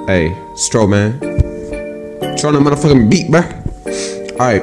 Hey, Stro, man. Try the motherfucking beat, bruh. Alright.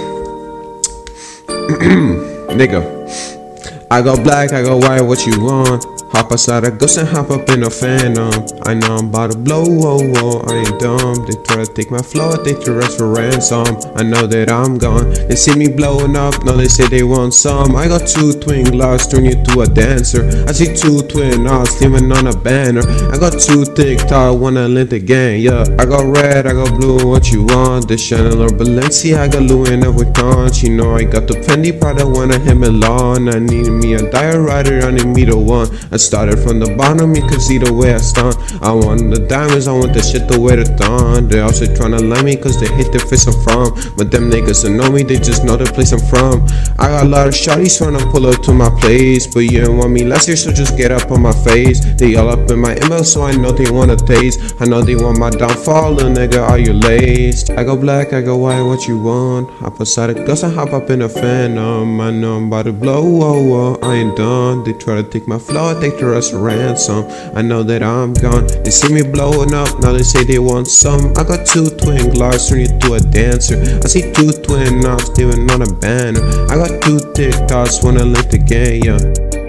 Nigga. I go black, I go white, what you want? Hop outside a ghost and hop up in a phantom. I know I'm about to blow, whoa, whoa, I ain't dumb. They try to take my flow, take the rest for ransom. I know that I'm gone. They see me blowing up, now they say they want some. I got two twin glocks, turn you to a dancer. I see two twin knots, living on a banner. I got two TikTok, wanna link the gang, yeah. I got red, I got blue, what you want? The Chanel or Balenciaga, Louis and Vuitton. You know I got the Fendi Prada, wanna hit Milan. I need me a dire rider, I need me the one. I started from the bottom, you can see the way I stunt. I want the diamonds, I want the shit the way the thorn. They also tryna lie me cause they hate the face I'm from. But them niggas that know me, they just know the place I'm from. I got a lot of shawties tryna pull up to my place, but you didn't want me last year, so just get up on my face. They all up in my email, so I know they wanna taste. I know they want my downfall, little nigga, are you laced? I go black, I go white, what you want? Hop outside a ghost, I hop up in a phantom. I know I'm about to blow, whoa, whoa, I ain't done. They try to take my flow, take the rest for ransom. I know that I'm gone. They see me blowing up, now they say they want some. I got two twin glocks, turn you to a dancer. I see two twin knobs, living on a banner. I got two TikToks, wanna link the gang, yeah.